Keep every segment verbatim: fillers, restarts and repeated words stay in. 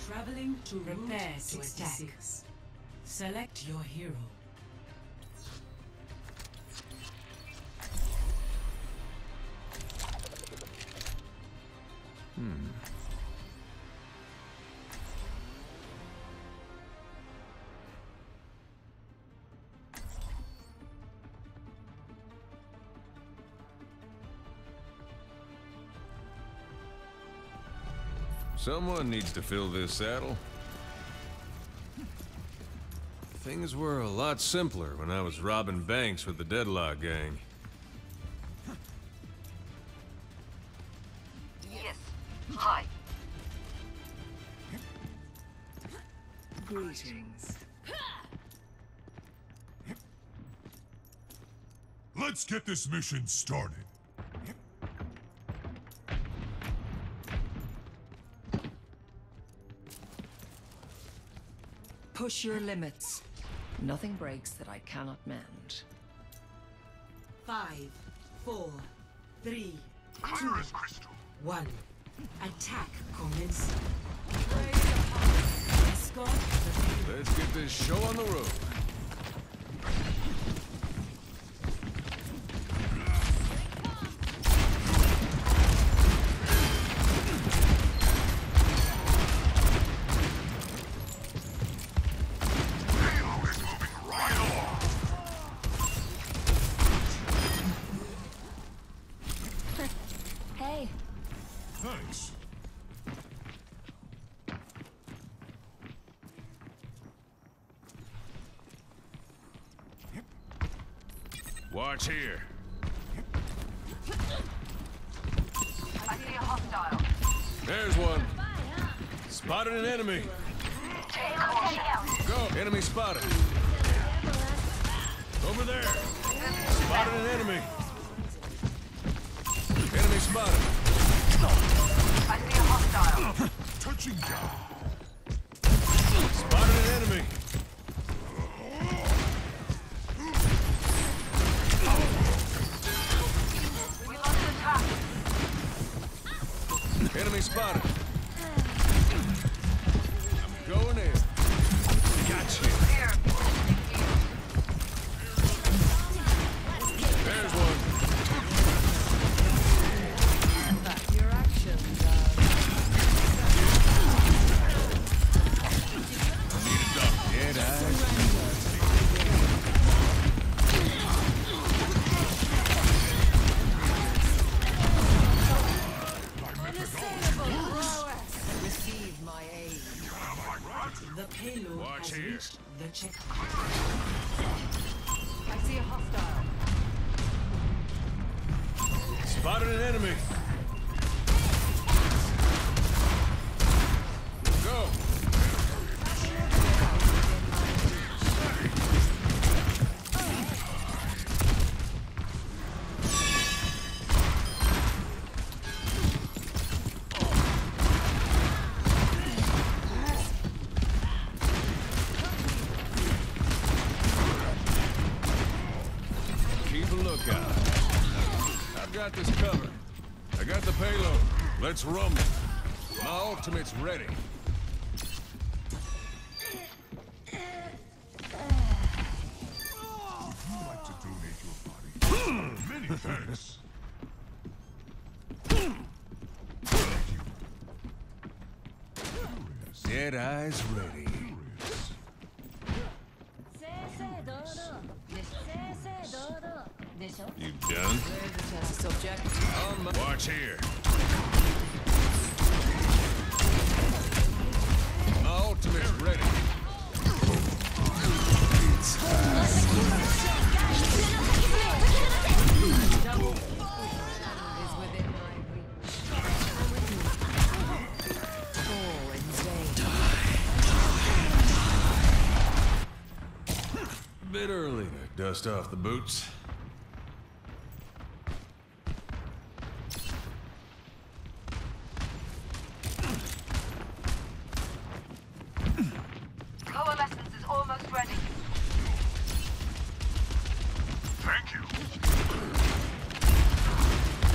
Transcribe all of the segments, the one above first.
Traveling to prepare to attack. Select your hero. Hmm. Someone needs to fill this saddle. Things were a lot simpler when I was robbing banks with the Deadlock gang. Yes. Hi. Greetings. Let's get this mission started. Push your limits. Nothing breaks that I cannot mend. Five, four, three, Clear two, as crystal. one. Attack commence. Escort the Let's get this show on the road. Hey. Thanks. Watch here. I see a hostile. There's one. Spotted an enemy. Go. Enemy spotted. Over there. Spotted an enemy. Enemy spotted. I see a hostile. Touching down. Spotted an enemy. We lost the top. Enemy spotted. I'm going in. Gotcha. Here. There's one. Your actions are... Need a duck. Dead eyes. Receive my aid. The payload Watch has here. reached the checkpoint. I see a hostile. Spotted an enemy. Go. Keep a lookout. I've got this covered. I got the payload. Let's rumble. My ultimate's ready. Would you like to donate your body? Many thanks. Dead eyes ready. You done? There's a test subject. Watch here. My ultimate's ready. Double is within my reach. All in vain. Bit early to dust off the boots. Coalescence is almost ready. Thank you.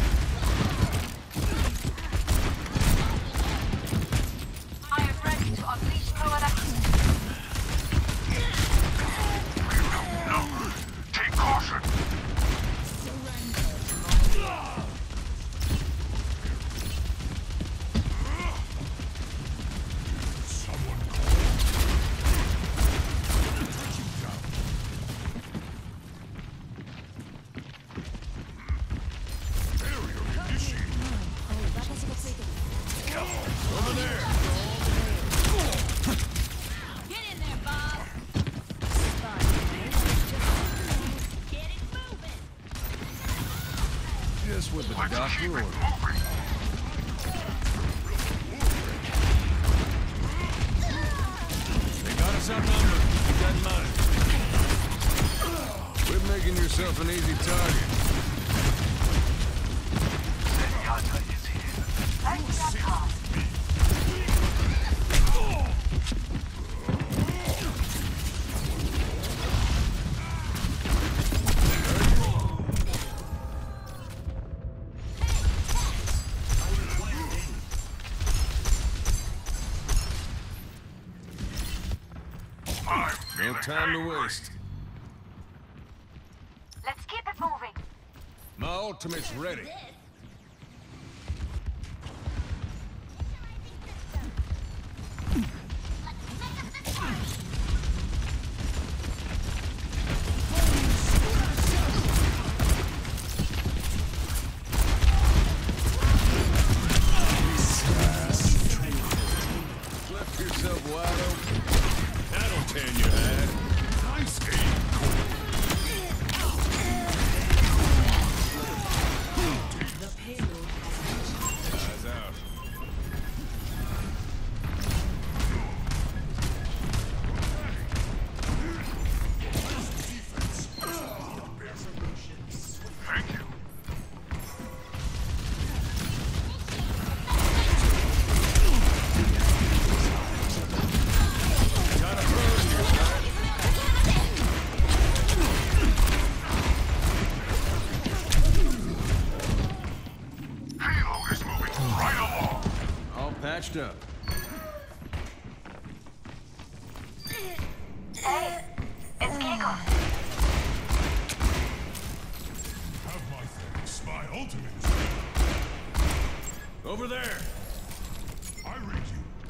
I am ready to Over there! Get in there, Bob! Get it moving! Just what the doctor ordered. They got us outnumbered. Keep that in mind. Quit making yourself an easy target. No time to waste. Let's keep it moving! My ultimate's ready. Left yourself wide open. That'll tan your head. Nice aim. The payload has Eyes out. Thank you. Gotta burn you, man. Payload is moving right along. All patched up. Hey, it's Kiko. Have my thanks. My ultimate is ready. Over there. I read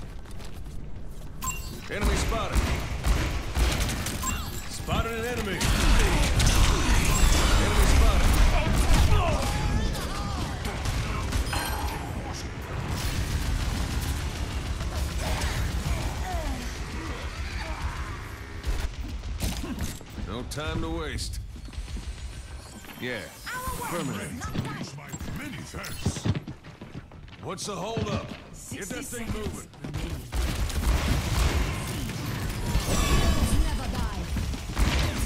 you. Enemy spotted. Spotted an enemy. Enemy spotted. No time to waste. Yeah, permanent. Reach my many thanks. What's the hold up? Get that thing seconds moving. remaining. Never die.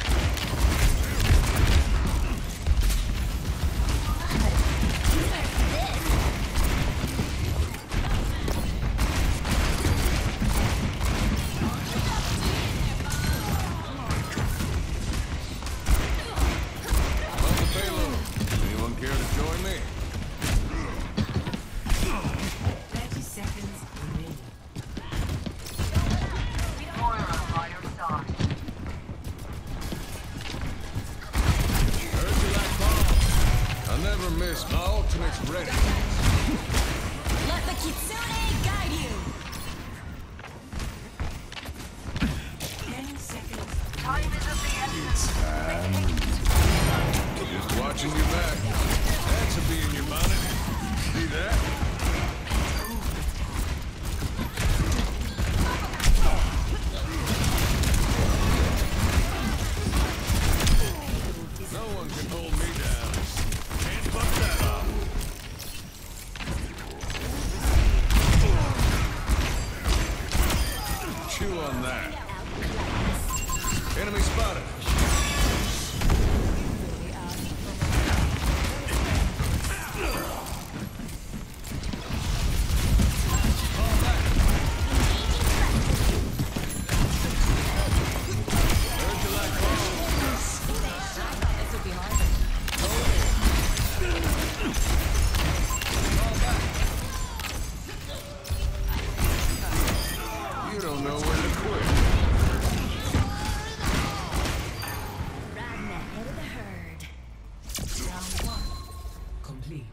On the payload. Anyone care to join me? thirty seconds remaining. Heard you like bombs. I'll never miss. My ultimate's ready. Let the Kitsune guide you! ten seconds. Time is of the essence. Just watching your back. That should be in your bonnet. See that? No one can hold me down. Can't fuck that up. Chew on that. Enemy spotted. Heard you like bombs. This would be hard. You don't know when to quit. Riding ahead of the herd. Round one. Complete.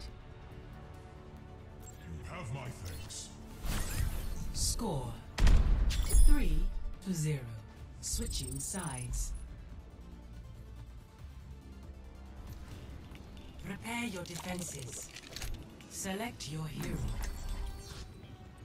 You have my thanks. Score. Three to zero. Switching sides. Prepare your defenses. Select your hero.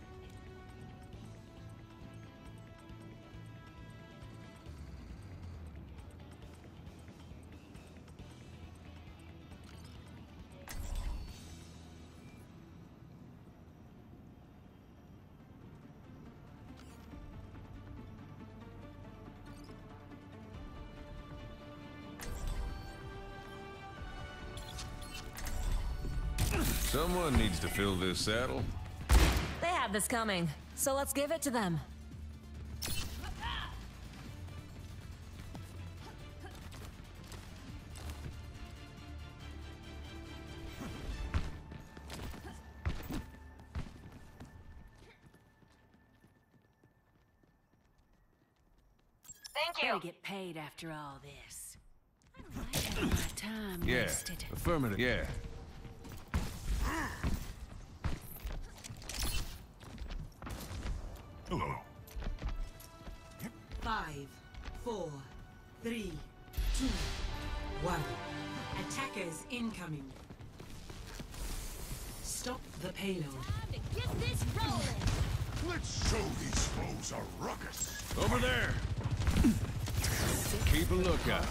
Someone needs to fill this saddle. They have this coming, so let's give it to them. Thank you. Gotta get paid after all this. I don't like having my time Yeah, wasted. affirmative. Yeah. Hello. Five, four, three, two, one. Attackers incoming. Stop the payload. Time to get this rolling. Let's show these foes a ruckus. Over there. Keep a lookout.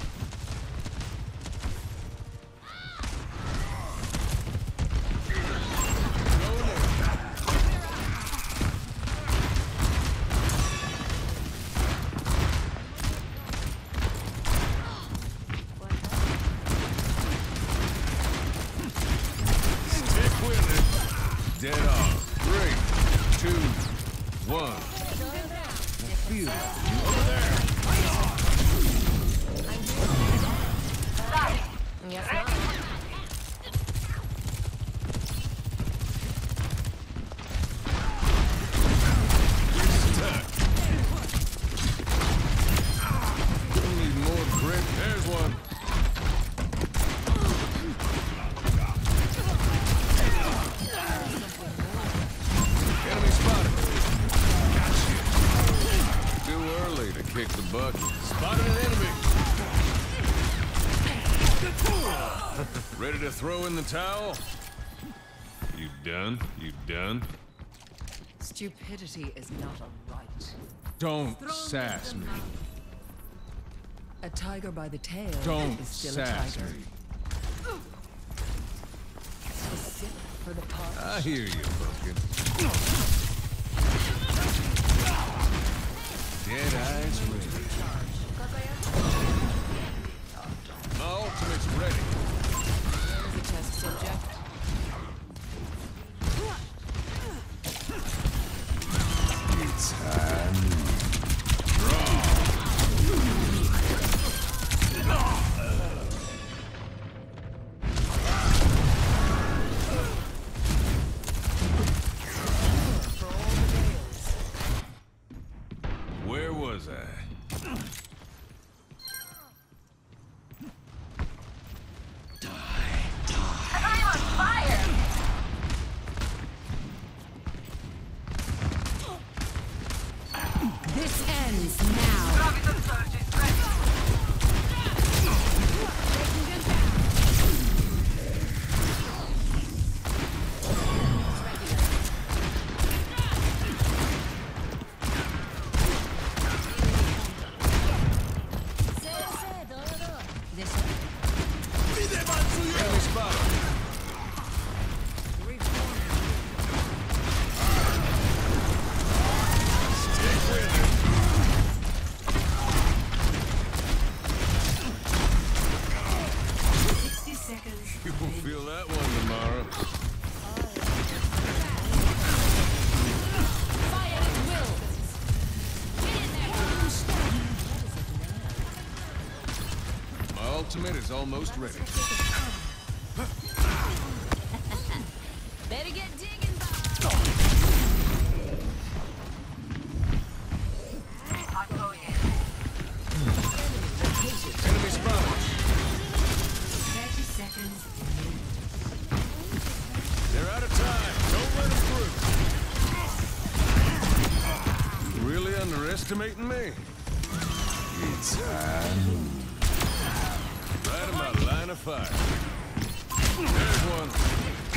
Stick with it. Dead on. Three, two, one. Feel it. Over there. Yes, not. Stuck. You'll need more grip. There's one. Enemy spotted. Gotcha. Too early to kick the bucket. Spotted an enemy. Ready to throw in the towel? You done? You done? Stupidity is not a right. Don't sass me. A tiger by the tail Don't is still sass a tiger. me. A sip for the pot. I hear you, Pumpkin. Dead eyes ready. My ultimate's ready. There's a test subject. It's time. Where was I? This ends now. This Enemy spotted. Stick with it. sixty seconds. You will feel that one tomorrow. fire at will. My ultimate is almost ready. Better get digging, Bob. Enemy spotted. thirty seconds remaining. They're out of time. Don't let them through. Really underestimating me? It's time. Right in my line of fire. There's one.